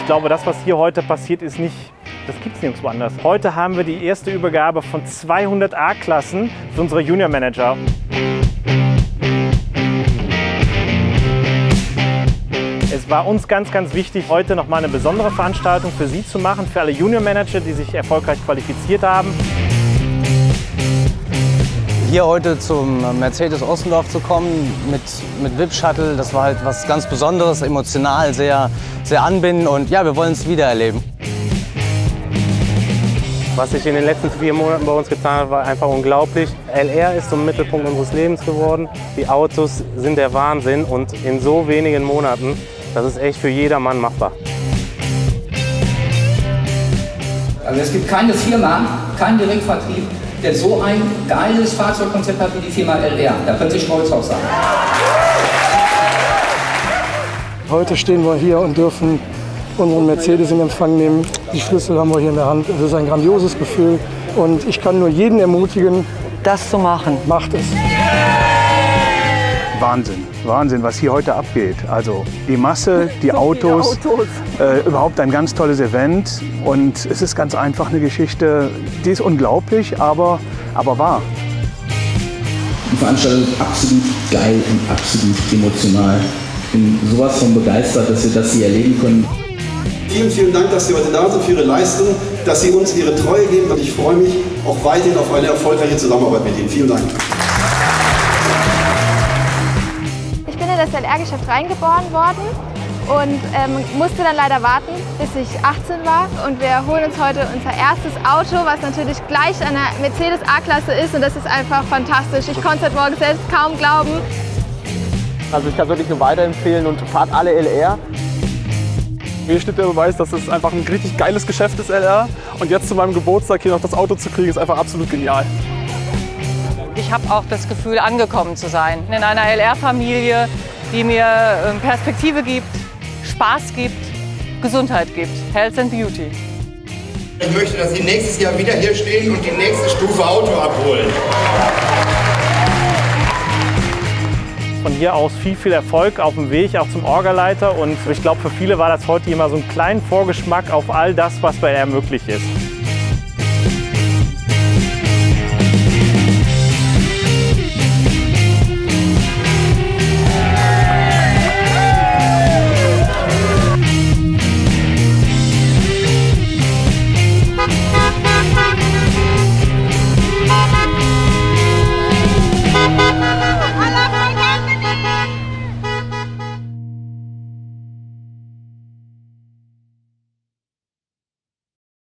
Ich glaube, das, was hier heute passiert, ist nicht, das gibt es nirgendwo anders. Heute haben wir die erste Übergabe von 200 A-Klassen für unsere Junior Manager. Es war uns ganz, ganz wichtig, heute noch mal eine besondere Veranstaltung für Sie zu machen, für alle Junior Manager, die sich erfolgreich qualifiziert haben. Hier heute zum Mercedes Ossendorf zu kommen mit VIP-Shuttle, das war halt was ganz Besonderes, emotional sehr, sehr anbindend und ja, wir wollen es wiedererleben. Was sich in den letzten 4 Monaten bei uns getan hat, war einfach unglaublich. LR ist zum Mittelpunkt unseres Lebens geworden. Die Autos sind der Wahnsinn und in so wenigen Monaten, das ist echt für jedermann machbar. Also es gibt keine Firma, keinen Direktvertrieb, der so ein geiles Fahrzeugkonzept hat wie die Firma LR. Da können Sie stolz drauf sein. Heute stehen wir hier und dürfen unseren Mercedes in Empfang nehmen. Die Schlüssel haben wir hier in der Hand. Es ist ein grandioses Gefühl und ich kann nur jeden ermutigen, das zu machen. Macht es. Wahnsinn, Wahnsinn, was hier heute abgeht. Also die Masse, die Autos, überhaupt ein ganz tolles Event. Und es ist ganz einfach eine Geschichte, die ist unglaublich, aber wahr. Die Veranstaltung ist absolut geil und absolut emotional. Ich bin sowas von begeistert, dass wir das hier erleben können. Vielen, vielen Dank, dass Sie heute da sind, für Ihre Leistung, dass Sie uns Ihre Treue geben. Und ich freue mich auch weiterhin auf eine erfolgreiche Zusammenarbeit mit Ihnen. Vielen Dank. Ich bin in das LR-Geschäft reingeboren worden und musste dann leider warten, bis ich 18 war. Und wir holen uns heute unser erstes Auto, was natürlich gleich einer Mercedes A-Klasse ist. Und das ist einfach fantastisch. Ich konnte es heute Morgen selbst kaum glauben. Also ich kann wirklich nur weiterempfehlen und fahrt alle LR. Mir steht der Beweis, dass es einfach ein richtig geiles Geschäft ist, LR. Und jetzt zu meinem Geburtstag hier noch das Auto zu kriegen, ist einfach absolut genial. Ich habe auch das Gefühl, angekommen zu sein. In einer LR-Familie, die mir Perspektive gibt, Spaß gibt, Gesundheit gibt. Health and Beauty. Ich möchte, dass Sie nächstes Jahr wieder hier stehen und die nächste Stufe Auto abholen. Von hier aus viel, viel Erfolg auf dem Weg, auch zum Orgaleiter. Und ich glaube, für viele war das heute immer so ein kleiner Vorgeschmack auf all das, was bei LR möglich ist.